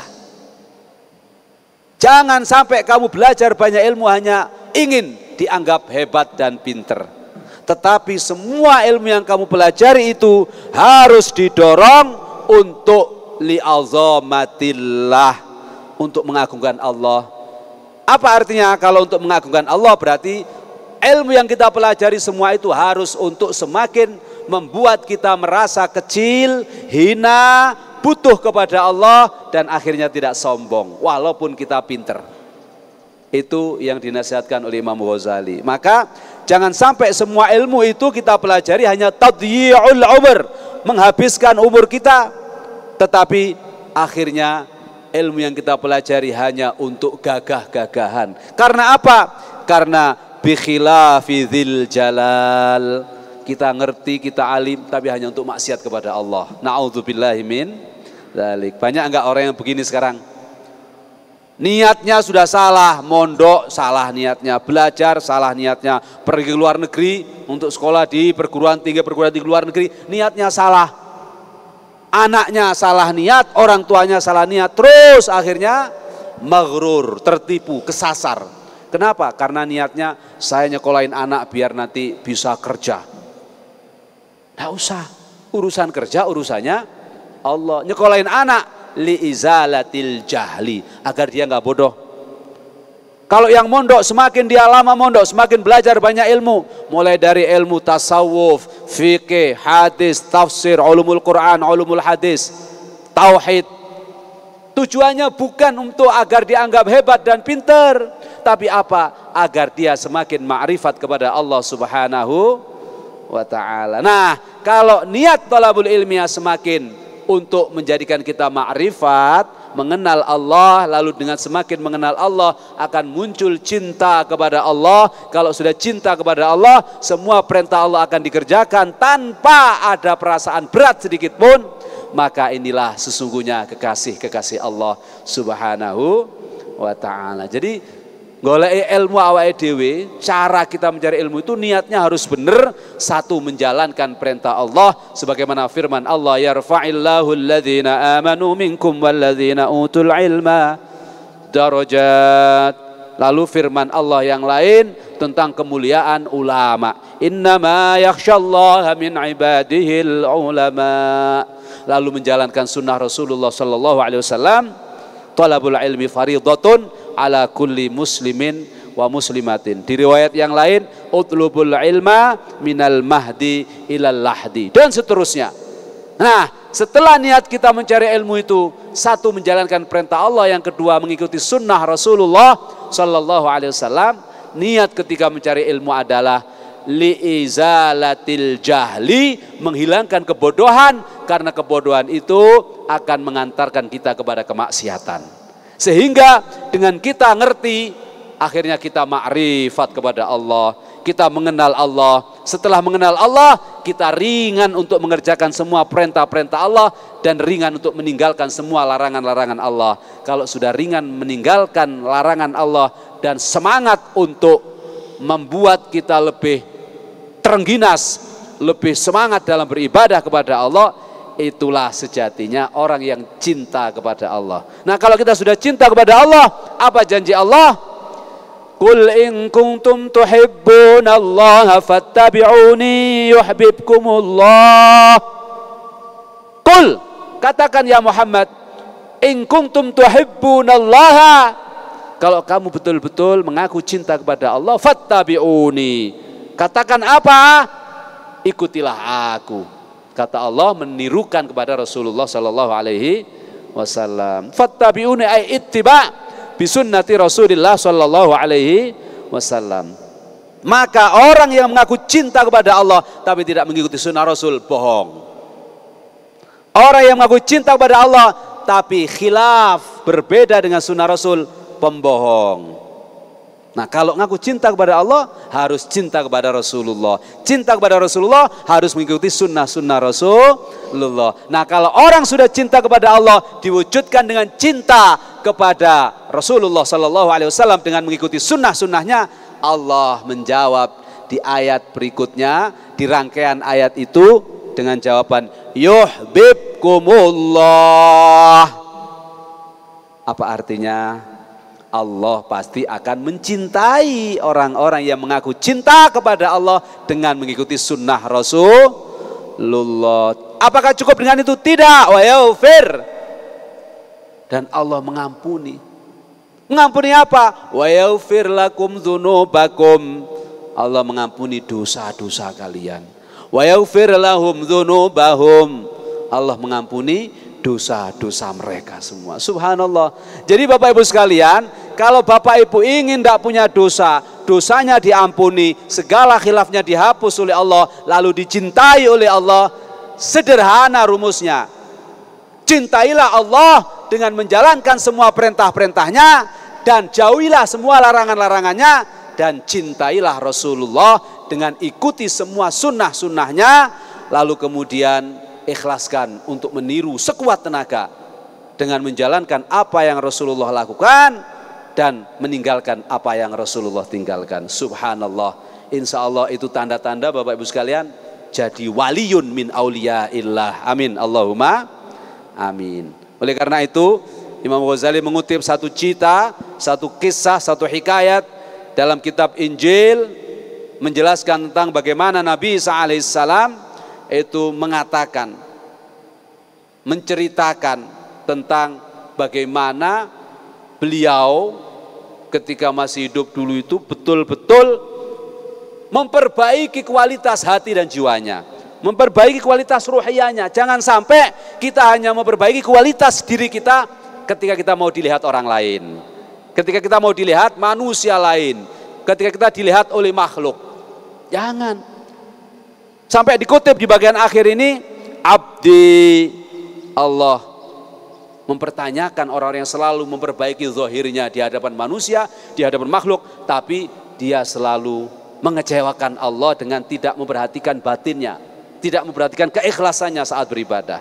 Jangan sampai kamu belajar banyak ilmu hanya ingin dianggap hebat dan pinter. Tetapi semua ilmu yang kamu pelajari itu harus didorong untuk li'azamatillah, untuk mengagungkan Allah. Apa artinya kalau untuk mengagungkan Allah? Berarti ilmu yang kita pelajari semua itu harus untuk semakin membuat kita merasa kecil, hina, butuh kepada Allah, dan akhirnya tidak sombong walaupun kita pinter. Itu yang dinasihatkan oleh Imam Ghazali. Maka jangan sampai semua ilmu itu kita pelajari hanya tadyi'ul umur, menghabiskan umur kita, tetapi akhirnya ilmu yang kita pelajari hanya untuk gagah-gagahan. Karena apa? Karena bikhilafi dzil jalal, kita ngerti, kita alim, tapi hanya untuk maksiat kepada Allah. Na'udzubillahi min dzalik. Banyak enggak orang yang begini sekarang? Niatnya sudah salah, mondok salah niatnya, belajar salah niatnya, pergi ke luar negeri untuk sekolah di perguruan tinggi luar negeri, niatnya salah. Anaknya salah niat, orang tuanya salah niat, terus akhirnya maghrur, tertipu, kesasar. Kenapa? Karena niatnya saya nyekolahin anak biar nanti bisa kerja. Nggak usah, urusan kerja urusannya Allah. Nyekolahin anak liizalatil jahli, agar dia nggak bodoh. Kalau yang mondok, semakin dia lama mondok, semakin belajar banyak ilmu. Mulai dari ilmu tasawuf, fikih, hadis, tafsir, ulumul Quran, ulumul hadis, tauhid. Tujuannya bukan untuk agar dianggap hebat dan pintar, tapi apa? Agar dia semakin ma'rifat kepada Allah Subhanahu wa ta'ala. Nah, kalau niat thalabul ilmiah semakin untuk menjadikan kita ma'rifat, mengenal Allah, lalu dengan semakin mengenal Allah akan muncul cinta kepada Allah. Kalau sudah cinta kepada Allah, semua perintah Allah akan dikerjakan tanpa ada perasaan berat sedikit pun. Maka inilah sesungguhnya kekasih-kekasih Allah Subhanahu wa ta'ala. Jadi golek ilmu awake dhewe, cara kita mencari ilmu itu niatnya harus benar. Satu, menjalankan perintah Allah sebagaimana firman Allah, yarfa'illahu alladhina amanu minkum walladzina utul ilma darajat. Lalu firman Allah yang lain tentang kemuliaan ulama, innama yakhsyallaha min ibadihil ulama. Lalu menjalankan sunnah Rasulullah sallallahu alaihi wasallam, talabul ilmi faridatun ala kulli muslimin wa muslimatin. Di riwayat yang lain, utlubul ilma minal mahdi ilal lahdi, dan seterusnya. Nah, setelah niat kita mencari ilmu itu, satu, menjalankan perintah Allah, yang kedua mengikuti sunnah Rasulullah sallallahu alaihi wasallam. Niat ketika mencari ilmu adalah liizalatil jahli, menghilangkan kebodohan, karena kebodohan itu akan mengantarkan kita kepada kemaksiatan. Sehingga dengan kita ngerti, akhirnya kita ma'rifat kepada Allah, kita mengenal Allah. Setelah mengenal Allah, kita ringan untuk mengerjakan semua perintah-perintah Allah dan ringan untuk meninggalkan semua larangan-larangan Allah. Kalau sudah ringan meninggalkan larangan Allah dan semangat untuk membuat kita lebih terengginas, lebih semangat dalam beribadah kepada Allah, itulah sejatinya orang yang cinta kepada Allah. Nah, kalau kita sudah cinta kepada Allah, apa janji Allah? Qul in kuntum tuhibbunallaha fattabi'uni yuhibbukumullah. Qul, katakan ya Muhammad, in kuntum tuhibbunallaha, kalau kamu betul-betul mengaku cinta kepada Allah, fattabi'uni, katakan apa? Ikutilah aku. Kata Allah menirukan kepada Rasulullah sallallahu alaihi wasallam. Fattabi'uni ay ittiba' bi sunnati Rasulillah sallallahu alaihi wasallam. Maka orang yang mengaku cinta kepada Allah tapi tidak mengikuti sunnah Rasul, bohong. Orang yang mengaku cinta kepada Allah tapi khilaf, berbeda dengan sunnah Rasul, pembohong. Nah, kalau ngaku cinta kepada Allah harus cinta kepada Rasulullah. Cinta kepada Rasulullah harus mengikuti sunnah-sunnah Rasulullah. Nah, kalau orang sudah cinta kepada Allah diwujudkan dengan cinta kepada Rasulullah SAW dengan mengikuti sunnah-sunnahnya, Allah menjawab di ayat berikutnya, di rangkaian ayat itu dengan jawaban yuhibbukumullah. Apa artinya? Allah pasti akan mencintai orang-orang yang mengaku cinta kepada Allah dengan mengikuti sunnah Rasulullah. Apakah cukup dengan itu? Tidak. Wa yaghfir. Dan Allah mengampuni. Mengampuni apa? Wa yaghfir lakum dzunubakum. Allah mengampuni dosa-dosa kalian. Wa yaghfir lahum dzunubahum. Allah mengampuni dosa-dosa mereka semua. Subhanallah. Jadi Bapak Ibu sekalian, kalau Bapak Ibu ingin tidak punya dosa, dosanya diampuni, segala khilafnya dihapus oleh Allah, lalu dicintai oleh Allah, sederhana rumusnya. Cintailah Allah dengan menjalankan semua perintah-perintahnya dan jauhilah semua larangan-larangannya, dan cintailah Rasulullah dengan ikuti semua sunnah-sunnahnya, lalu kemudian ikhlaskan untuk meniru sekuat tenaga dengan menjalankan apa yang Rasulullah lakukan dan meninggalkan apa yang Rasulullah tinggalkan. Subhanallah. Insya Allah itu tanda-tanda Bapak Ibu sekalian jadi waliyun min auliyaillah. Amin. Allahumma amin. Oleh karena itu Imam Ghazali mengutip satu cerita, satu kisah, satu hikayat dalam kitab Injil menjelaskan tentang bagaimana Nabi Isa alaihissalam itu mengatakan, menceritakan tentang bagaimana beliau ketika masih hidup dulu itu betul-betul memperbaiki kualitas hati dan jiwanya, memperbaiki kualitas ruhiyahnya. Jangan sampai kita hanya memperbaiki kualitas diri kita ketika kita mau dilihat orang lain, ketika kita mau dilihat manusia lain, ketika kita dilihat oleh makhluk. Jangan. Sampai dikutip di bagian akhir ini, abdi, Allah mempertanyakan orang yang selalu memperbaiki zahirnya di hadapan manusia, di hadapan makhluk, tapi dia selalu mengecewakan Allah dengan tidak memperhatikan batinnya, tidak memperhatikan keikhlasannya saat beribadah.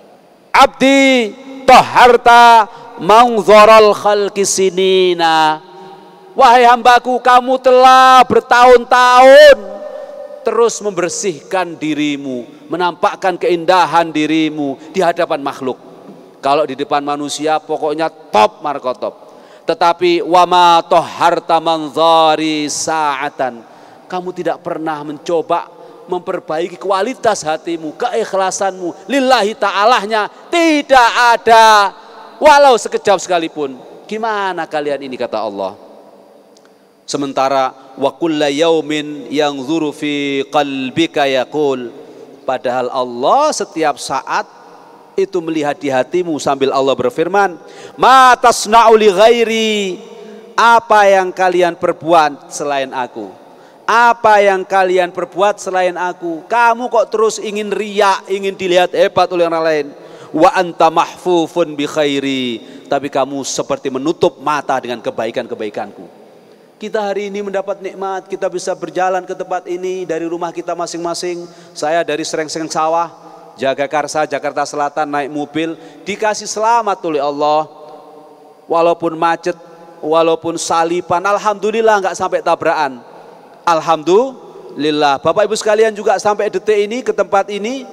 Abdi taharta mangzaral khalqi sinina. Wahai hambaku, kamu telah bertahun-tahun terus membersihkan dirimu, menampakkan keindahan dirimu di hadapan makhluk. Kalau di depan manusia pokoknya top markotop. Tetapi wama toharta manzari sa'atan. Kamu tidak pernah mencoba memperbaiki kualitas hatimu, keikhlasanmu lillahi ta'alahnya tidak ada, walau sekejap sekalipun. Gimana kalian ini, kata Allah. Sementara wa kulla yaumin yanzuru fi qalbika yaqul, padahal Allah setiap saat itu melihat di hatimu sambil Allah berfirman, ma tasna'u li ghairi, apa yang kalian perbuat selain aku, apa yang kalian perbuat selain aku. Kamu kok terus ingin riya, ingin dilihat hebat oleh orang lain. Wa anta mahfufun bi khairi, tapi kamu seperti menutup mata dengan kebaikan-kebaikanku. Kita hari ini mendapat nikmat, kita bisa berjalan ke tempat ini dari rumah kita masing-masing. Saya dari Srengseng Sawah, Jagakarsa, Jakarta Selatan naik mobil, dikasih selamat oleh Allah. Walaupun macet, walaupun salipan, alhamdulillah nggak sampai tabrakan. Alhamdulillah. Bapak Ibu sekalian juga sampai detik ini ke tempat ini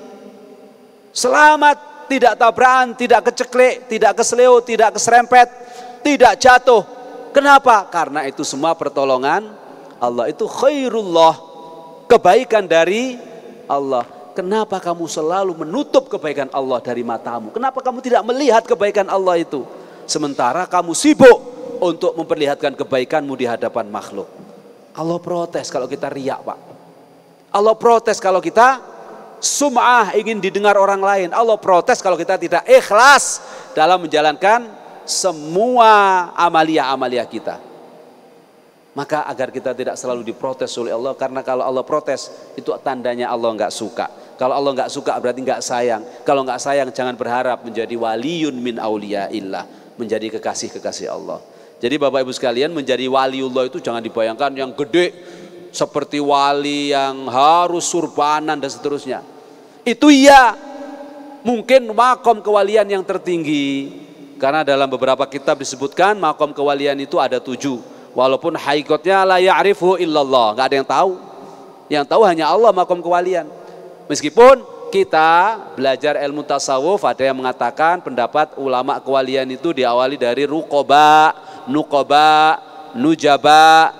selamat, tidak tabrakan, tidak keceklek, tidak kesleo, tidak keserempet, tidak jatuh. Kenapa? Karena itu semua pertolongan Allah, itu khairullah, kebaikan dari Allah. Kenapa kamu selalu menutup kebaikan Allah dari matamu? Kenapa kamu tidak melihat kebaikan Allah itu? Sementara kamu sibuk untuk memperlihatkan kebaikanmu di hadapan makhluk. Allah protes kalau kita riak, Pak. Allah protes kalau kita sum'ah, ingin didengar orang lain. Allah protes kalau kita tidak ikhlas dalam menjalankan semua amalia-amalia kita. Maka agar kita tidak selalu diprotes oleh Allah, karena kalau Allah protes itu tandanya Allah nggak suka. Kalau Allah nggak suka berarti nggak sayang. Kalau nggak sayang jangan berharap menjadi waliyun min auliyaillah, menjadi kekasih-kekasih Allah. Jadi Bapak Ibu sekalian, menjadi waliullah itu jangan dibayangkan yang gede seperti wali yang harus surbanan dan seterusnya. Itu ya mungkin makom kewalian yang tertinggi, karena dalam beberapa kitab disebutkan makom kewalian itu ada 7. Walaupun hakikatnya la ya'rifu illallah, nggak ada yang tahu. Yang tahu hanya Allah makom kewalian. Meskipun kita belajar ilmu tasawuf, ada yang mengatakan pendapat ulama kewalian itu diawali dari ruqaba, nuqaba, nujaba,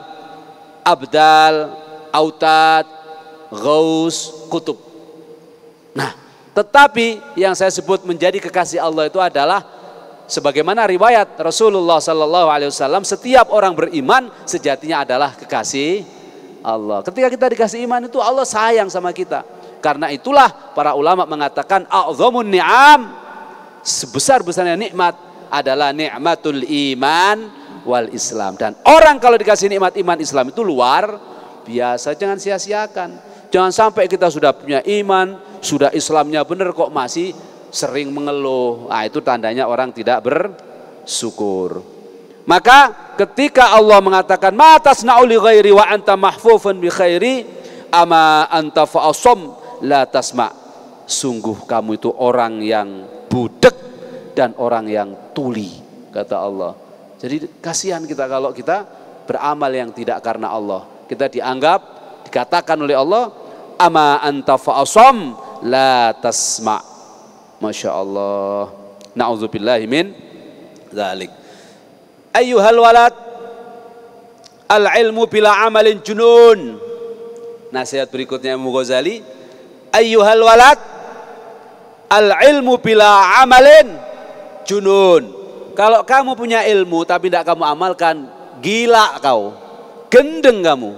abdal, autad, ghaus, kutub. Nah, tetapi yang saya sebut menjadi kekasih Allah itu adalah sebagaimana riwayat Rasulullah sallallahu alaihi wasallam, setiap orang beriman sejatinya adalah kekasih Allah. Ketika kita dikasih iman itu Allah sayang sama kita. Karena itulah para ulama mengatakan a'dhamun ni'am, sebesar-besarnya nikmat adalah nikmatul iman wal Islam. Dan orang kalau dikasih nikmat iman Islam itu luar biasa, jangan sia-siakan. Jangan sampai kita sudah punya iman, sudah Islamnya benar kok masih sering mengeluh. Nah, itu tandanya orang tidak bersyukur. Maka ketika Allah mengatakan ma tasna'u li ghairi wa anta mahfufun bi khairi ama anta fa'asam la tasma', sungguh kamu itu orang yang budek dan orang yang tuli, kata Allah. Jadi kasihan kita kalau kita beramal yang tidak karena Allah. Kita dianggap, dikatakan oleh Allah ama anta fa'asam la tasma'. Masya Allah, na'udzubillahi min dzalik. Ayyuhal walad, al-ilmu bila amalin junun. Nasihat berikutnya Imam Ghazali, ayyuhal walad, al-ilmu bila amalin junun. Kalau kamu punya ilmu tapi tidak kamu amalkan, gila kau, gendeng kamu.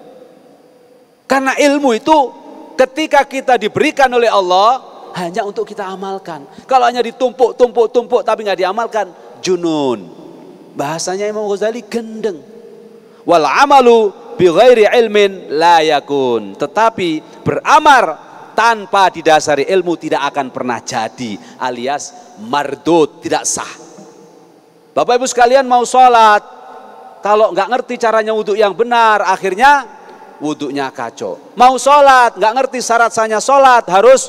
Karena ilmu itu ketika kita diberikan oleh Allah hanya untuk kita amalkan. Kalau hanya ditumpuk tapi nggak diamalkan, junun. Bahasanya Imam Ghazali gendeng. Wal amalu bi ghairi ilmin la yakun. Tetapi beramal tanpa didasari ilmu tidak akan pernah jadi, alias mardud, tidak sah. Bapak Ibu sekalian mau sholat, kalau nggak ngerti caranya wudhu yang benar, akhirnya wudhunya kacau. Mau sholat, nggak ngerti syarat sahnya sholat, harus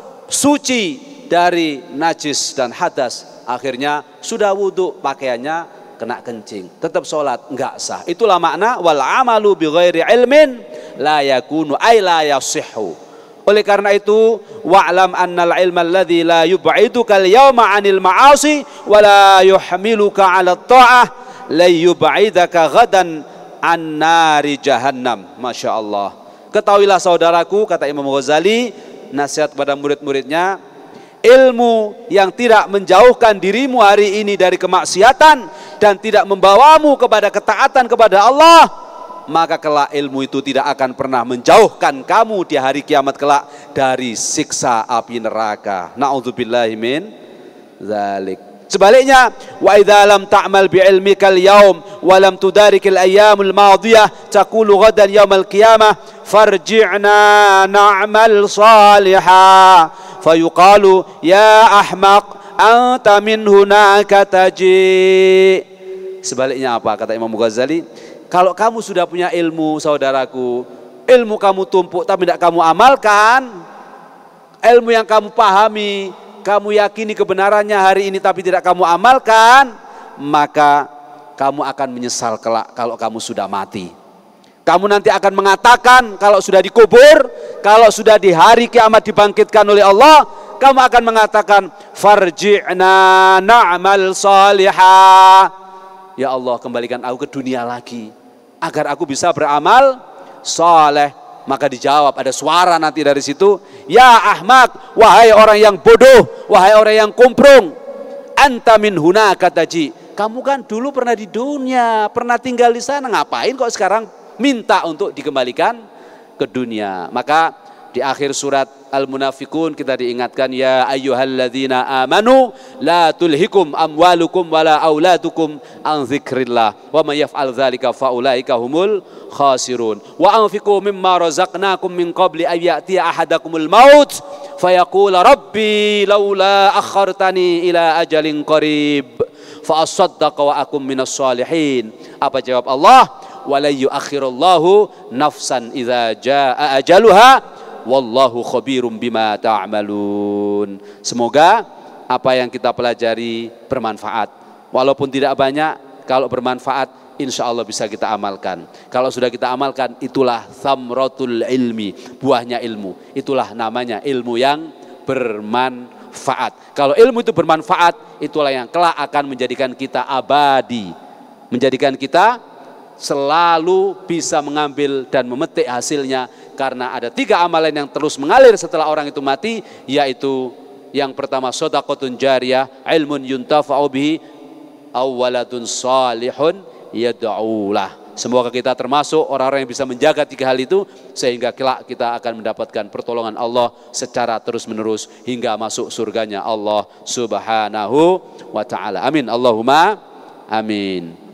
suci dari najis dan hadas, akhirnya sudah wudhu pakaiannya kena kencing, tetap sholat nggak sah. Itulah makna wal amalu bi ghairi ilmin la yakunu ay la yasihhu. Oleh karena itu wa'lam annal ilma alladhi la yub'iduka al-yawma 'anil ma'asi wa la yuhmiluka 'ala at-ta'ah la yub'idaka ghadan 'an nari jahannam. Masya Allah. Ketahuilah saudaraku, kata Imam Ghazali, nasihat kepada murid-muridnya, ilmu yang tidak menjauhkan dirimu hari ini dari kemaksiatan dan tidak membawamu kepada ketaatan kepada Allah, maka kelak ilmu itu tidak akan pernah menjauhkan kamu di hari kiamat kelak dari siksa api neraka. Na'udzubillahi min dzalik. Sebaliknya, wa idza lam ta'mal bi ilmikal yaum wa lam tudarikil ayyamul madiyah taqulu ghadan yaumal qiyamah farji'na na'mal salihah fayuqalu ya ahmaq anta min hunaka taji. Sebaliknya apa kata Imam Ghazali? Kalau kamu sudah punya ilmu saudaraku, ilmu kamu tumpuk tapi tidak kamu amalkan, ilmu yang kamu pahami, kamu yakini kebenarannya hari ini tapi tidak kamu amalkan, maka kamu akan menyesal kelak kalau kamu sudah mati. Kamu nanti akan mengatakan kalau sudah dikubur, kalau sudah di hari kiamat dibangkitkan oleh Allah, kamu akan mengatakan farji'na na'mal salihah. Ya Allah, kembalikan aku ke dunia lagi agar aku bisa beramal saleh. Maka dijawab, ada suara nanti dari situ, ya ahmak, wahai orang yang bodoh, wahai orang yang kumprung, anta min hunaka taji. Kamu kan dulu pernah di dunia, pernah tinggal di sana, ngapain kok sekarang minta untuk dikembalikan ke dunia? Maka di akhir surat Al-Munafiqun kita diingatkan ya ayyuhalladzina amanu la tulhikum amwalukum wala auladukum an dzikrillah wa may yaf'al dzalika faulaika humul khasirun wa anfiqu mimma razaqnakum min qabli ay ya'tiya ahadakumul maut fayaqula rabbi laula akhartani ila ajalin qarib fa asaddaqa wa akum minas salihin. Apa jawab Allah? Wala yuakhirullahu nafsan idza jaa ajaluha wallahu khabirum bima ta'malun. Semoga apa yang kita pelajari bermanfaat. Walaupun tidak banyak, kalau bermanfaat insya Allah bisa kita amalkan. Kalau sudah kita amalkan, itulah thamratul ilmi, buahnya ilmu. Itulah namanya ilmu yang bermanfaat. Kalau ilmu itu bermanfaat, itulah yang kelak akan menjadikan kita abadi, menjadikan kita selalu bisa mengambil dan memetik hasilnya, karena ada 3 amalan yang terus mengalir setelah orang itu mati, yaitu yang pertama shadaqatun jariyah, ilmun yuntafa'u bihi, aw waladun salihun yad'ulah. Semoga kita termasuk orang-orang yang bisa menjaga 3 hal itu, sehingga kelak kita akan mendapatkan pertolongan Allah secara terus-menerus hingga masuk surganya Allah Subhanahu wa ta'ala. Amin. Allahumma amin.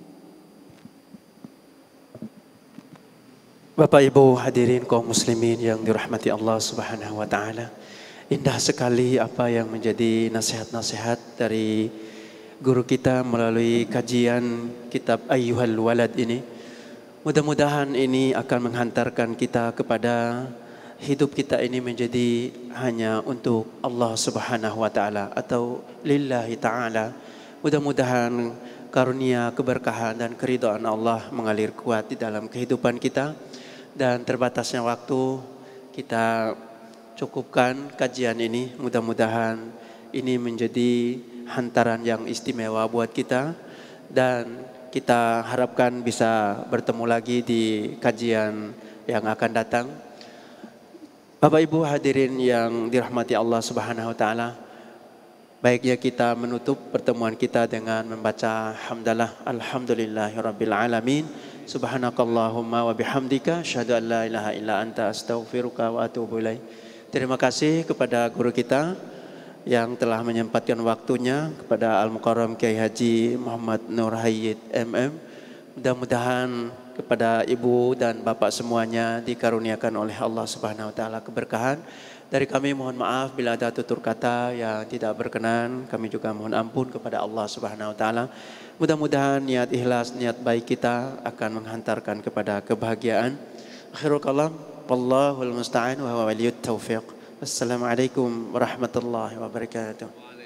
Bapak Ibu hadirin kaum muslimin yang dirahmati Allah Subhanahu wa taala. Indah sekali apa yang menjadi nasihat-nasihat dari guru kita melalui kajian kitab Ayyuhal Walad ini. Mudah-mudahan ini akan menghantarkan kita kepada hidup kita ini menjadi hanya untuk Allah Subhanahu wa taala atau lillahi taala. Mudah-mudahan karunia, keberkahan dan keridhaan Allah mengalir kuat di dalam kehidupan kita. Dan terbatasnya waktu, kita cukupkan kajian ini. Mudah-mudahan ini menjadi hantaran yang istimewa buat kita. Dan kita harapkan bisa bertemu lagi di kajian yang akan datang. Bapak Ibu hadirin yang dirahmati Allah Subhanahu wa taala, baiknya kita menutup pertemuan kita dengan membaca hamdalah alhamdulillahirabbil alamin. Subhanakallahumma wa bihamdika asyhadu an la ilaha illa anta astaghfiruka wa atubu ilaik. Terima kasih kepada guru kita yang telah menyempatkan waktunya, kepada Al-Mukarram Kiai Haji Muhammad Nur Hayyid MM. Mudah-mudahan kepada ibu dan bapak semuanya dikaruniakan oleh Allah Subhanahu wa taala keberkahan. Dari kami mohon maaf bila ada tutur kata yang tidak berkenan. Kami juga mohon ampun kepada Allah Subhanahu wa taala. Mudah-mudahan niat ikhlas, niat baik kita akan menghantarkan kepada kebahagiaan. Akhirul kalam, wallahul musta'an wa huwa waliyut taufiq. Wassalamualaikum warahmatullahi wabarakatuh.